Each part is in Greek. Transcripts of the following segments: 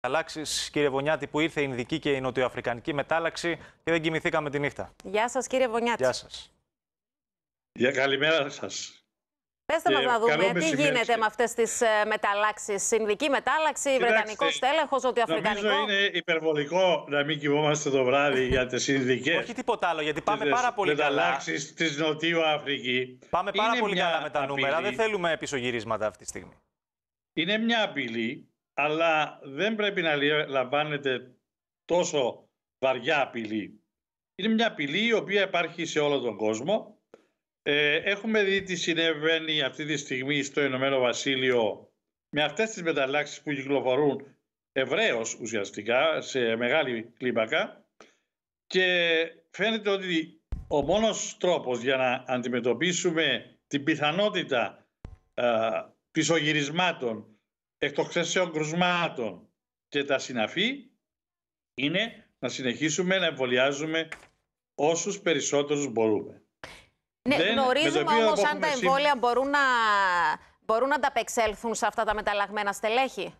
Μεταλλάξεις, κύριε Βονιάτη, που ήρθε η Ινδική και η Νοτιοαφρικανική μετάλλαξη και δεν κοιμηθήκαμε τη νύχτα. Γεια σας, κύριε Βονιάτη. Γεια σας. Καλημέρα σας. Πέστε μας να δούμε τι γίνεται με αυτές τις μεταλλάξεις. Ινδική μετάλλαξη, Βρετανικός τέλεχος, Νοτιοαφρικανικό. Νομίζω είναι υπερβολικό να μην κοιμόμαστε το βράδυ για τις Ινδικές. Όχι τίποτα άλλο, γιατί πάμε πάρα πολύ καλά. Μεταλλάξεις της Νοτιού Αφρική. Πάμε πάρα πολύ καλά με τα νούμερα. Δεν θέλουμε πισωγυρίσματα αυτή τη στιγμή. Είναι μια απειλή, αλλά δεν πρέπει να λαμβάνεται τόσο βαριά απειλή. Είναι μια απειλή η οποία υπάρχει σε όλο τον κόσμο. Έχουμε δει τι συνέβαινε αυτή τη στιγμή στο Ηνωμένο Βασίλειο με αυτές τις μεταλλάξεις που κυκλοφορούν ευρέως ουσιαστικά σε μεγάλη κλίμακα, και φαίνεται ότι ο μόνος τρόπος για να αντιμετωπίσουμε την πιθανότητα πισωγυρισμάτων, εκτοξεύσεων κρουσμάτων και τα συναφή είναι να συνεχίσουμε να εμβολιάζουμε όσους περισσότερους μπορούμε. Ναι, γνωρίζουμε όμως αν τα εμβόλια μπορούν να ανταπεξέλθουν σε αυτά τα μεταλλαγμένα στελέχη.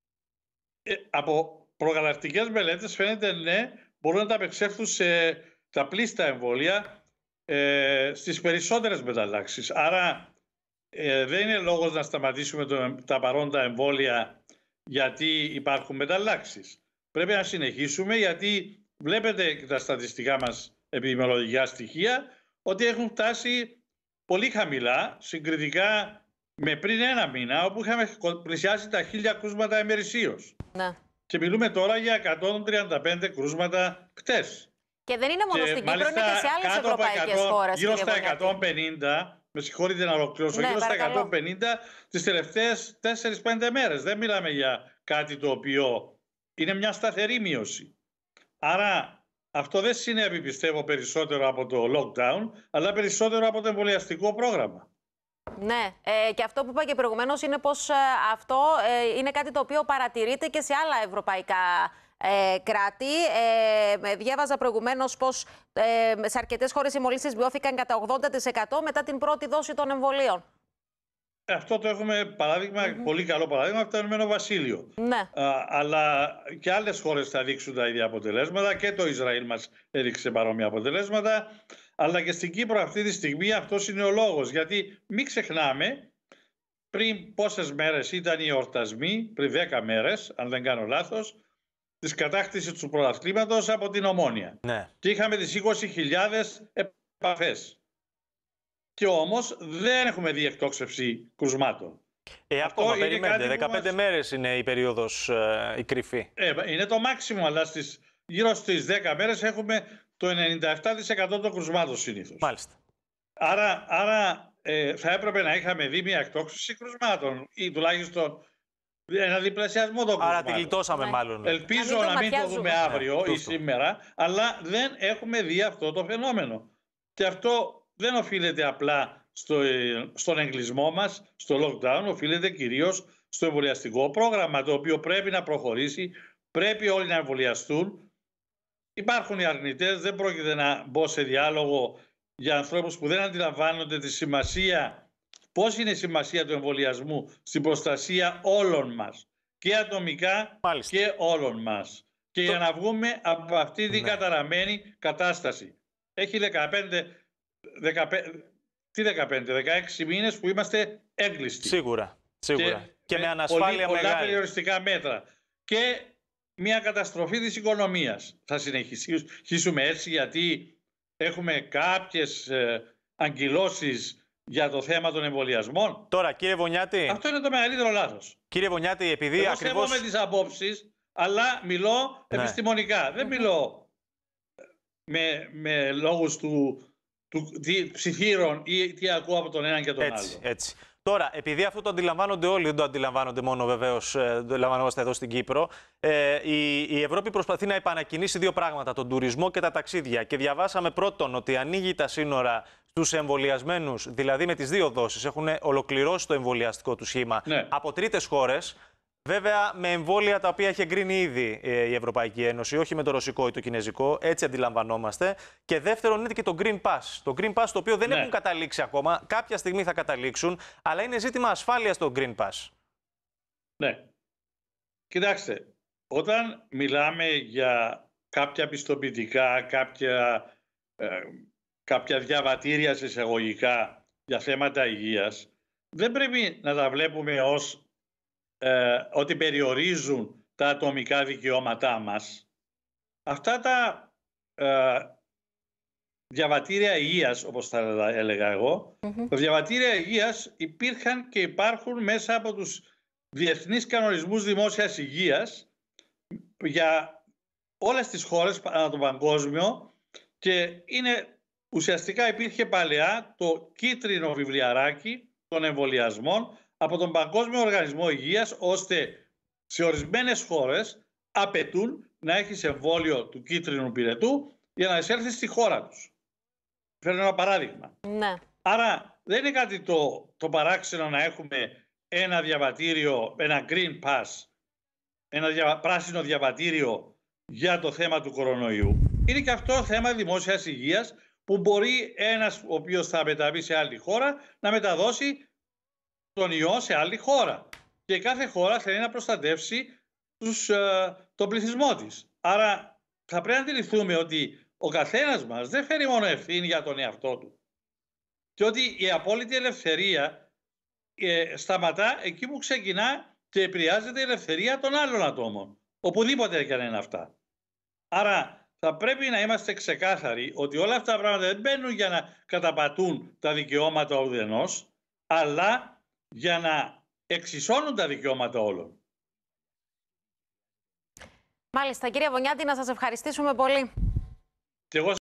Από προκαταρκτικές μελέτες φαίνεται ναι, μπορούν να ανταπεξέλθουν σε τα πλήστα εμβόλια στις περισσότερες μεταλλάξεις. Άρα δεν είναι λόγος να σταματήσουμε τα παρόντα εμβόλια γιατί υπάρχουν μεταλλάξεις. Πρέπει να συνεχίσουμε, γιατί βλέπετε τα στατιστικά μας επιδημιολογικά στοιχεία ότι έχουν φτάσει πολύ χαμηλά συγκριτικά με πριν ένα μήνα, όπου είχαμε πλησιάσει τα 1000 κρούσματα ημερησίως. Ναι. Και μιλούμε τώρα για 135 κρούσματα χτες. Και δεν είναι μόνο στην Κύπρο, είναι και σε άλλες ευρωπαϊκές χώρες. Γύρω στα 150, με συγχωρείτε να ολοκληρώσω, γύρω στα 150 τις τελευταίες 4-5 μέρες. Δεν μιλάμε για κάτι το οποίο είναι μια σταθερή μείωση. Άρα αυτό δεν συνέβη, πιστεύω, περισσότερο από το lockdown, αλλά περισσότερο από το εμβολιαστικό πρόγραμμα. Ναι, και αυτό που είπα και προηγουμένως είναι πως αυτό είναι κάτι το οποίο παρατηρείται και σε άλλα ευρωπαϊκά κράτη. Διάβαζα προηγουμένως πως σε αρκετές χώρες οι μολύνσεις μειώθηκαν κατά 80% μετά την πρώτη δόση των εμβολίων. Αυτό το έχουμε παράδειγμα, πολύ καλό παράδειγμα από το Ηνωμένο Βασίλειο. Ναι. Αλλά και άλλες χώρες θα δείξουν τα ίδια αποτελέσματα, και το Ισραήλ μας έδειξε παρόμοια αποτελέσματα. Αλλά και στην Κύπρο αυτή τη στιγμή αυτός είναι ο λόγος. Γιατί μην ξεχνάμε, πριν πόσες μέρες ήταν οι εορτασμοί, πριν 10 μέρες, αν δεν κάνω λάθος, της κατάκτησης του πρωταθλήματος από την Ομόνοια. Ναι. Και είχαμε τις 20.000 επαφές. Και όμως δεν έχουμε δει εκτόξευση κρουσμάτων. Ακόμα περιμένετε. 15 μέρες είναι η περίοδος η κρυφή. Είναι το μάξιμο, αλλά γύρω στις 10 μέρες έχουμε το 97% των κρουσμάτων συνήθως. Μάλιστα. Άρα θα έπρεπε να είχαμε δει μια εκτόξευση κρουσμάτων ή τουλάχιστον ένα διπλασιασμό των κρουσμάτων. Άρα τη γλιτώσαμε μάλλον. Ελπίζω να μην το δούμε αύριο ή σήμερα, αλλά δεν έχουμε δει αυτό το φαινόμενο. Και αυτό δεν οφείλεται απλά στον εγκλισμό μας, στο lockdown, οφείλεται κυρίως στο εμβολιαστικό πρόγραμμα, το οποίο πρέπει να προχωρήσει, πρέπει όλοι να εμβολιαστούν. Υπάρχουν οι αρνητές, δεν πρόκειται να μπω σε διάλογο για ανθρώπους που δεν αντιλαμβάνονται τη σημασία, πώς είναι η σημασία του εμβολιασμού στην προστασία όλων μας, και ατομικά και όλων μας. Και για να βγούμε από αυτή την καταραμένη κατάσταση. Έχει 16 μήνες που είμαστε έγκλειστοι. Σίγουρα. Και με ανασφάλεια πολλά μεγάλη. περιοριστικά μέτρα. Και μια καταστροφή της οικονομίας. Θα συνεχίσουμε έτσι, γιατί έχουμε κάποιες αγκυλώσεις για το θέμα των εμβολιασμών. Τώρα, κύριε Βονιάτη. Αυτό είναι το μεγαλύτερο λάθος. Κύριε Βονιάτη, επειδή εγώ ακριβώς... σέβομαι τις απόψεις, αλλά μιλώ επιστημονικά. Δεν μιλώ με λόγους του ψιθύρων ή τι ακούω από τον έναν και τον άλλο. Έτσι. Τώρα, επειδή αυτό το αντιλαμβάνονται όλοι, δεν το αντιλαμβάνονται μόνο βεβαίως, το αντιλαμβανόμαστε εδώ στην Κύπρο, η Ευρώπη προσπαθεί να επανακινήσει δύο πράγματα, τον τουρισμό και τα ταξίδια. Και διαβάσαμε πρώτον ότι ανοίγει τα σύνορα στους εμβολιασμένους, δηλαδή με τις 2 δόσεις, έχουν ολοκληρώσει το εμβολιαστικό του σχήμα από τρίτες χώρες. Βέβαια, με εμβόλια τα οποία έχει εγκρίνει ήδη η Ευρωπαϊκή Ένωση, όχι με το ρωσικό ή το κινέζικο, έτσι αντιλαμβανόμαστε. Και δεύτερον, είναι και το Green Pass. Το Green Pass, το οποίο δεν έχουν καταλήξει ακόμα, κάποια στιγμή θα καταλήξουν, αλλά είναι ζήτημα ασφάλειας το Green Pass. Ναι. Κοιτάξτε, όταν μιλάμε για κάποια πιστοποιητικά, κάποια διαβατήρια σε εισαγωγικά για θέματα υγείας, δεν πρέπει να τα βλέπουμε ως ότι περιορίζουν τα ατομικά δικαιώματά μας. Αυτά τα διαβατήρια υγείας, όπως τα έλεγα εγώ, τα διαβατήρια υγείας υπήρχαν και υπάρχουν μέσα από τους διεθνείς κανονισμούς δημόσιας υγείας για όλες τις χώρες ανά τον παγκόσμιο, και ουσιαστικά υπήρχε παλαιά το κίτρινο βιβλιαράκι των εμβολιασμών από τον Παγκόσμιο Οργανισμό Υγείας, ώστε σε ορισμένες χώρες απαιτούν να έχεις εμβόλιο του κίτρινου πυρετού για να εισέλθεις στη χώρα τους. Φέρνω ένα παράδειγμα. Ναι. Άρα δεν είναι κάτι το παράξενο να έχουμε ένα διαβατήριο, ένα green pass, ένα πράσινο διαβατήριο για το θέμα του κορονοϊού. Είναι και αυτό θέμα δημόσιας υγείας, που μπορεί ένας ο οποίος θα μεταβεί σε άλλη χώρα να μεταδώσει τον ιό σε άλλη χώρα. Και κάθε χώρα θέλει να προστατεύσει τον πληθυσμό της. Άρα θα πρέπει να αντιληφθούμε ότι ο καθένας μας δεν φέρει μόνο ευθύνη για τον εαυτό του. Και ότι η απόλυτη ελευθερία σταματά εκεί που ξεκινά και επηρεάζεται η ελευθερία των άλλων ατόμων. Οπουδήποτε και αν είναι αυτά. Άρα θα πρέπει να είμαστε ξεκάθαροι ότι όλα αυτά τα πράγματα δεν μπαίνουν για να καταπατούν τα δικαιώματα ουδενός, αλλά για να εξισώνουν τα δικαιώματα όλων. Μάλιστα, κύριε Βονιάτη, να σας ευχαριστήσουμε πολύ. Και εγώ